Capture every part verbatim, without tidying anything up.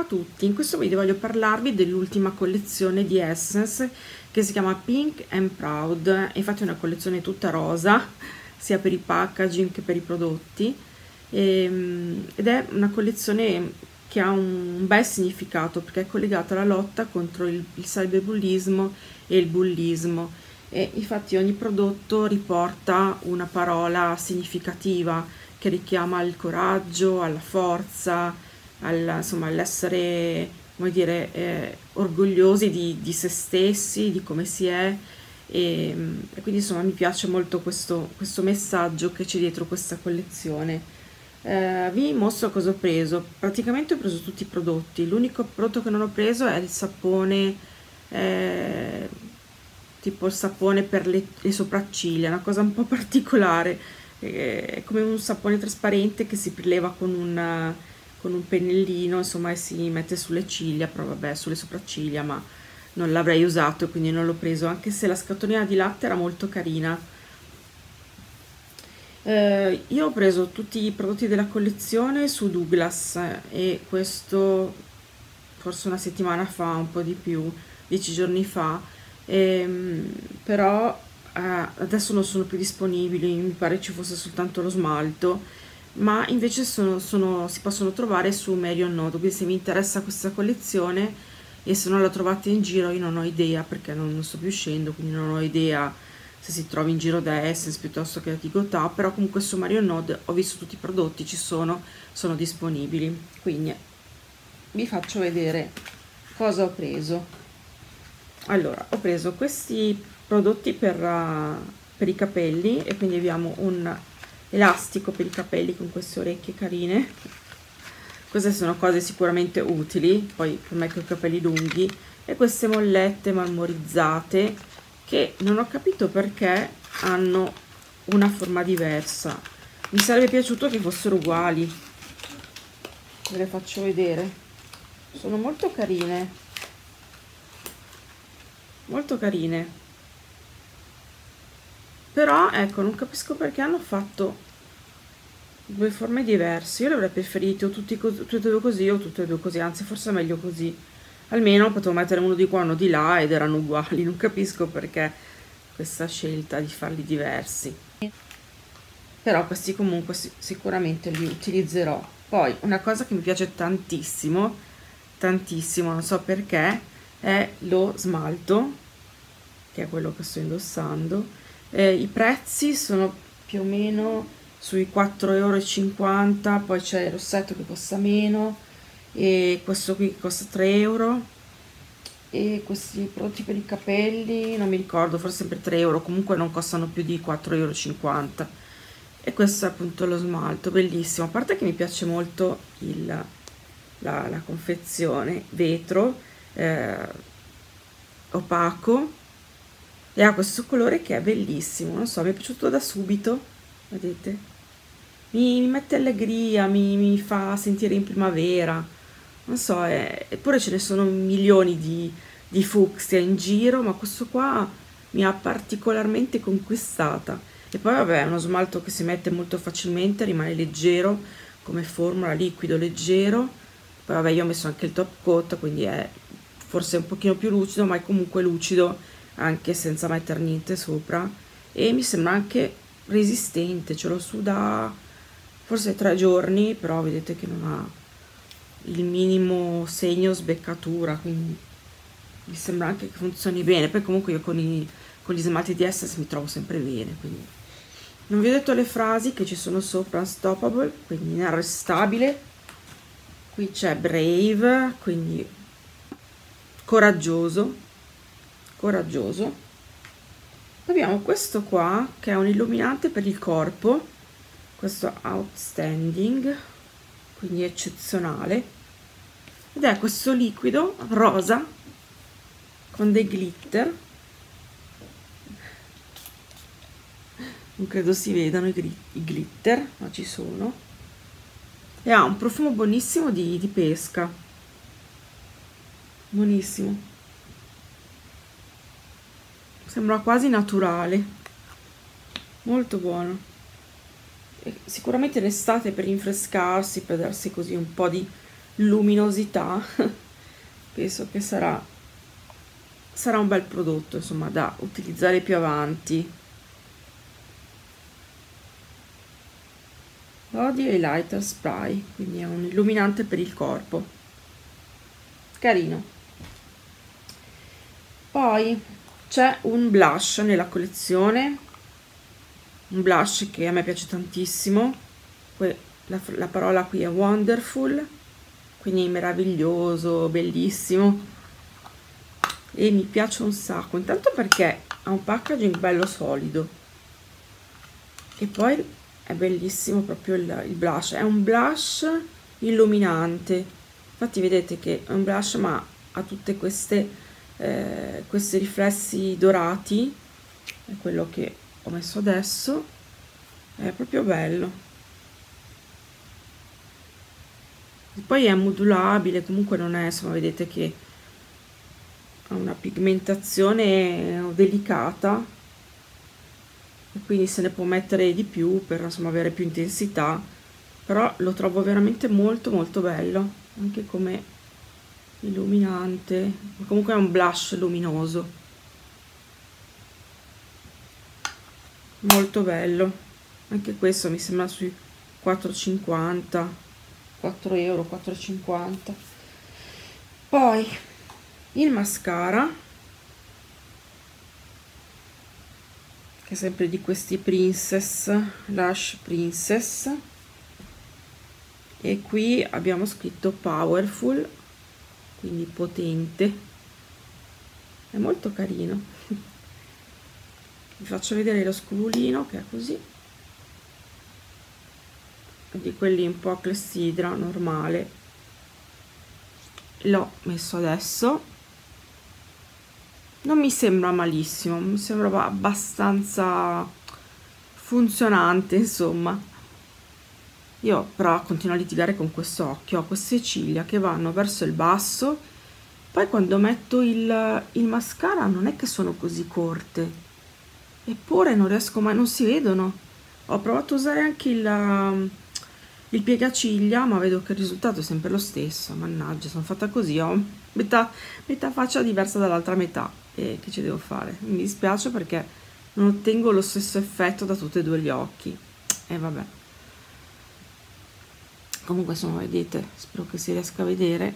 a tutti, in questo video voglio parlarvi dell'ultima collezione di Essence che si chiama Pink and Proud. Infatti è una collezione tutta rosa sia per i packaging che per i prodotti e, ed è una collezione che ha un bel significato perché è collegata alla lotta contro il, il cyberbullismo e il bullismo, e infatti ogni prodotto riporta una parola significativa che richiama al coraggio, alla forza, al, insomma, all'essere, come dire, eh, orgogliosi di, di se stessi, di come si è, e, e quindi insomma mi piace molto questo, questo messaggio che c'è dietro questa collezione. Eh, vi mostro cosa ho preso. Praticamente ho preso tutti i prodotti, l'unico prodotto che non ho preso è il sapone, eh, tipo il sapone per le, le sopracciglia, una cosa un po' particolare, è come un sapone trasparente che si preleva con un, con un pennellino, insomma, e si mette sulle ciglia, però vabbè, sulle sopracciglia, ma non l'avrei usato e quindi non l'ho preso, anche se la scatolina di latte era molto carina. Eh, io ho preso tutti i prodotti della collezione su Douglas, eh, e questo forse una settimana fa, un po' di più, dieci giorni fa, ehm, però eh, adesso non sono più disponibili, mi pare ci fosse soltanto lo smalto, ma invece sono, sono, si possono trovare su Marion Note, quindi se vi interessa questa collezione e se non la trovate in giro, io non ho idea perché non, non sto più uscendo, quindi non ho idea se si trova in giro da Essence piuttosto che da Tigotà, però comunque su Marion Note ho visto tutti i prodotti, ci sono, sono disponibili, quindi vi faccio vedere cosa ho preso. Allora, ho preso questi prodotti per, uh, per i capelli, e quindi abbiamo un elastico per i capelli con queste orecchie carine. Queste sono cose sicuramente utili, poi per me che ho i capelli lunghi, e queste mollette marmorizzate che non ho capito perché hanno una forma diversa. Mi sarebbe piaciuto che fossero uguali. Ve le faccio vedere. Sono molto carine. Molto carine, però ecco, non capisco perché hanno fatto due forme diverse. Io le avrei preferite o tutti, tutte e due così o tutte e due così, anzi forse è meglio così, almeno potevo mettere uno di qua e uno di là ed erano uguali. Non capisco perché questa scelta di farli diversi, però questi comunque sicuramente li utilizzerò. Poi una cosa che mi piace tantissimo tantissimo, non so perché, è lo smalto, che è quello che sto indossando. Eh, i prezzi sono più o meno sui quattro e cinquanta euro, poi c'è il rossetto che costa meno, e questo qui costa tre euro, e questi prodotti per i capelli non mi ricordo, forse sempre tre euro, comunque non costano più di quattro e cinquanta euro. E questo è appunto lo smalto, bellissimo, a parte che mi piace molto il, la, la confezione, vetro, Eh, opaco, e ha questo colore che è bellissimo, non so, mi è piaciuto da subito, vedete, mi, mi mette allegria, mi, mi fa sentire in primavera, non so, è, eppure ce ne sono milioni di, di fucsia in giro, ma questo qua mi ha particolarmente conquistata. E poi vabbè, è uno smalto che si mette molto facilmente, rimane leggero come formula, liquido leggero. Poi vabbè, io ho messo anche il top coat, quindi è forse un pochino più lucido, ma è comunque lucido anche senza mettere niente sopra, e mi sembra anche resistente. Ce l'ho su da forse tre giorni, però vedete che non ha il minimo segno sbeccatura, quindi mi sembra anche che funzioni bene. Poi comunque io con, i, con gli smalti di Essence mi trovo sempre bene, quindi non vi ho detto le frasi che ci sono sopra: unstoppable, quindi inarrestabile, qui c'è brave, quindi coraggioso, coraggioso. Abbiamo questo qua che è un illuminante per il corpo, questo outstanding, quindi eccezionale, ed è questo liquido rosa con dei glitter, non credo si vedano i, i glitter, ma ci sono, e ha un profumo buonissimo di, di pesca, buonissimo, sembra quasi naturale, molto buono. E sicuramente in estate per rinfrescarsi, per darsi così un po' di luminosità penso che sarà sarà un bel prodotto, insomma, da utilizzare più avanti. Body Highlighter Spray, quindi è un illuminante per il corpo, carino. Poi c'è un blush nella collezione, un blush che a me piace tantissimo, la, la parola qui è wonderful, quindi meraviglioso, bellissimo, e mi piace un sacco, intanto perché ha un packaging bello solido e poi è bellissimo proprio il, il blush, è un blush illuminante, infatti vedete che è un blush ma ha tutte queste eh, questi riflessi dorati, è quello che ho messo adesso, è proprio bello. E poi è modulabile, comunque non è, insomma, vedete che ha una pigmentazione delicata e quindi se ne può mettere di più per, insomma, avere più intensità, però lo trovo veramente molto molto bello anche come illuminante, comunque è un blush luminoso molto bello, anche questo mi sembra sui quattro e cinquanta, quattro euro, quattro e cinquanta. Poi il mascara, che è sempre di questi Princess, Lush Princess, e qui abbiamo scritto Powerful, quindi potente, è molto carino. Vi faccio vedere lo scrolino che è così, di quelli un po' clessidra normale, l'ho messo adesso, non mi sembra malissimo, mi sembrava abbastanza funzionante, insomma. Io però continuo a litigare con questo occhio, ho queste ciglia che vanno verso il basso, poi quando metto il, il mascara non è che sono così corte, eppure non riesco mai, non si vedono. Ho provato a usare anche il, il piegaciglia, ma vedo che il risultato è sempre lo stesso. Mannaggia, sono fatta così, ho metà, metà faccia diversa dall'altra metà. E che ci devo fare? Mi dispiace perché non ottengo lo stesso effetto da tutti e due gli occhi. E vabbè. Comunque, insomma, vedete, spero che si riesca a vedere.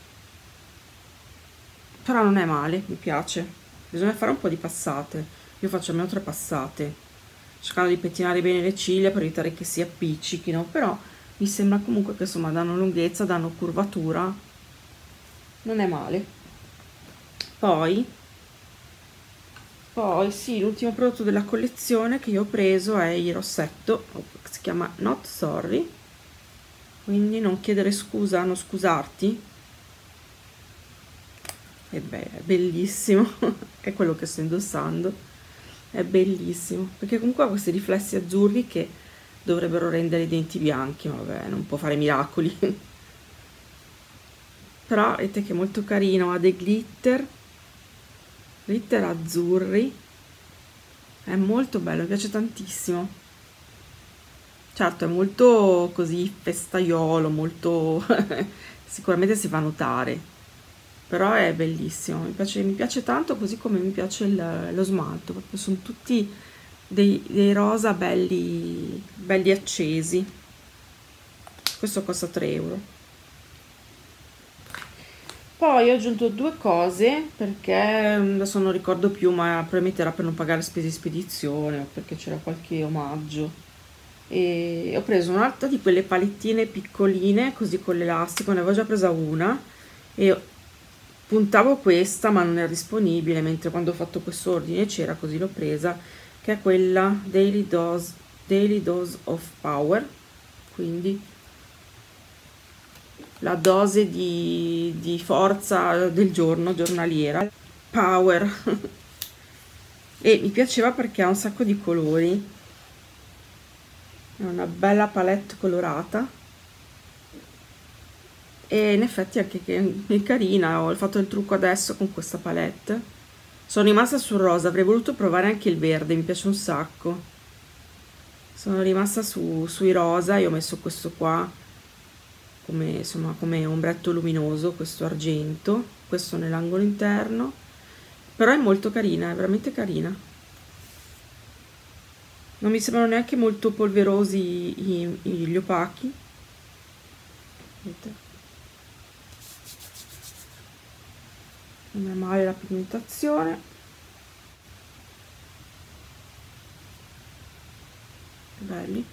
Però non è male, mi piace. Bisogna fare un po' di passate. Io faccio almeno tre passate, cercando di pettinare bene le ciglia per evitare che si appiccichino, però mi sembra comunque che, insomma, danno lunghezza, danno curvatura, non è male. Poi poi sì, l'ultimo prodotto della collezione che io ho preso è il rossetto, che si chiama Not Sorry, quindi non chiedere scusa, non scusarti. E beh, è bellissimo, è quello che sto indossando, è bellissimo, perché comunque ha questi riflessi azzurri che dovrebbero rendere i denti bianchi, ma vabbè, non può fare miracoli. Però vedete che è molto carino, ha dei glitter, glitter azzurri, è molto bello, mi piace tantissimo. Certo, è molto così festaiolo, molto sicuramente si fa notare, però è bellissimo, mi piace, mi piace tanto, così come mi piace il, lo smalto, proprio sono tutti dei, dei rosa belli, belli accesi. Questo costa tre euro. Poi ho aggiunto due cose perché adesso non ricordo più, ma probabilmente era per non pagare spese di spedizione o perché c'era qualche omaggio. E ho preso un'altra di quelle palettine piccoline, così con l'elastico, ne avevo già presa una e puntavo questa ma non era disponibile, mentre quando ho fatto questo ordine c'era, così l'ho presa, che è quella Daily Dose, Daily Dose of Power, quindi la dose di, di forza del giorno, giornaliera, power. E mi piaceva perché ha un sacco di colori, è una bella palette colorata e in effetti anche che è carina. Ho fatto il trucco adesso con questa palette, sono rimasta sul rosa, avrei voluto provare anche il verde, mi piace un sacco, sono rimasta su, sui rosa e ho messo questo qua come insomma come ombretto luminoso, questo argento, questo nell'angolo interno, però è molto carina, è veramente carina. Non mi sembrano neanche molto polverosi i, i, gli opachi. Vedete? Non è male la pigmentazione. Belli.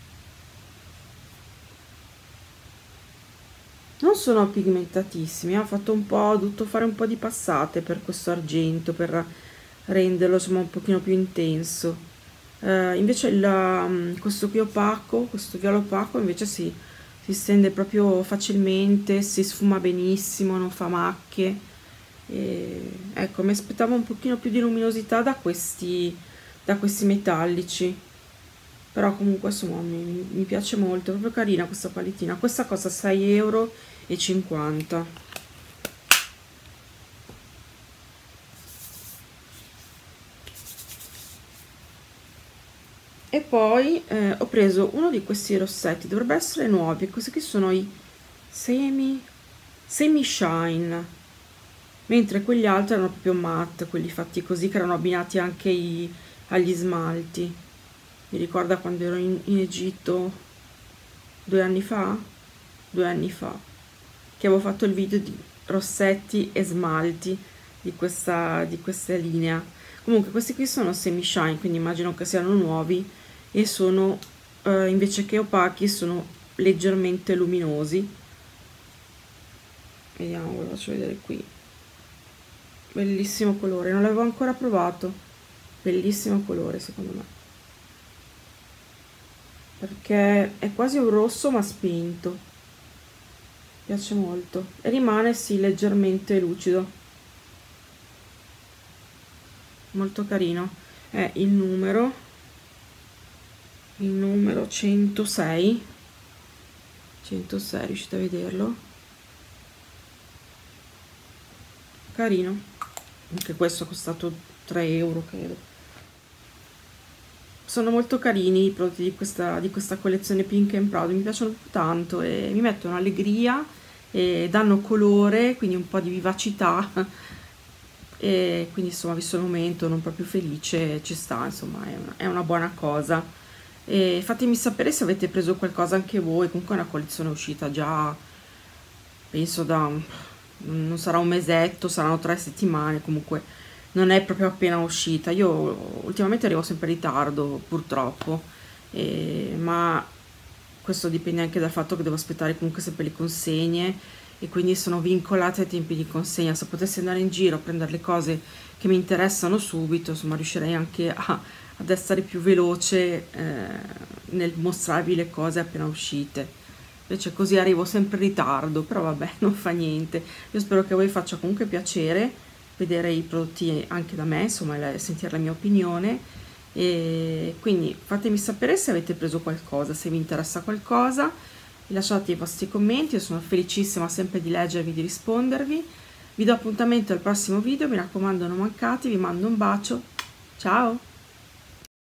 Non sono pigmentatissimi, ho fatto un po', ho dovuto fare un po' di passate per questo argento, per renderlo insomma un pochino più intenso. Uh, invece il, um, questo qui opaco, questo viola opaco invece si, si stende proprio facilmente, si sfuma benissimo, non fa macchie. E, ecco, mi aspettavo un pochino più di luminosità da questi, da questi metallici, però comunque insomma mi, mi piace molto, è proprio carina questa palettina. Questa costa sei euro e cinquanta. E poi eh, ho preso uno di questi rossetti, dovrebbero essere nuovi. Questi qui sono i semi semi shine, mentre quegli altri erano proprio matte, quelli fatti così, che erano abbinati anche i, agli smalti. Mi ricorda quando ero in, in Egitto due anni fa due anni fa che avevo fatto il video di rossetti e smalti di questa di questa linea. Comunque questi qui sono semi shine, quindi immagino che siano nuovi e sono eh, invece che opachi sono leggermente luminosi. Vediamo, ve lo faccio vedere qui. Bellissimo colore, non l'avevo ancora provato. Bellissimo colore secondo me, perché è quasi un rosso ma spinto, mi piace molto e rimane sì leggermente lucido, molto carino. È il numero il numero centosei centosei, riuscite a vederlo? Carino, anche questo è costato tre euro credo. Sono molto carini i prodotti di questa, di questa collezione Pink and Proud, mi piacciono tanto e mi mettono allegria e danno colore, quindi un po' di vivacità, e quindi insomma visto il momento non proprio felice ci sta, insomma è una, è una buona cosa. E fatemi sapere se avete preso qualcosa anche voi. Comunque è una collezione uscita già penso da, non sarà un mesetto, saranno tre settimane, comunque non è proprio appena uscita. Io ultimamente arrivo sempre in ritardo purtroppo, eh, ma questo dipende anche dal fatto che devo aspettare comunque sempre le consegne e quindi sono vincolata ai tempi di consegna. Se potessi andare in giro a prendere le cose che mi interessano subito, insomma riuscirei anche a, ad essere più veloce eh, nel mostrarvi le cose appena uscite. Invece così arrivo sempre in ritardo, però vabbè, non fa niente. Io spero che a voi faccia comunque piacere vedere i prodotti anche da me, insomma, sentire la mia opinione, e quindi fatemi sapere se avete preso qualcosa, se vi interessa qualcosa, lasciate i vostri commenti, io sono felicissima sempre di leggervi, di rispondervi. Vi do appuntamento al prossimo video, mi raccomando non mancate, vi mando un bacio, ciao!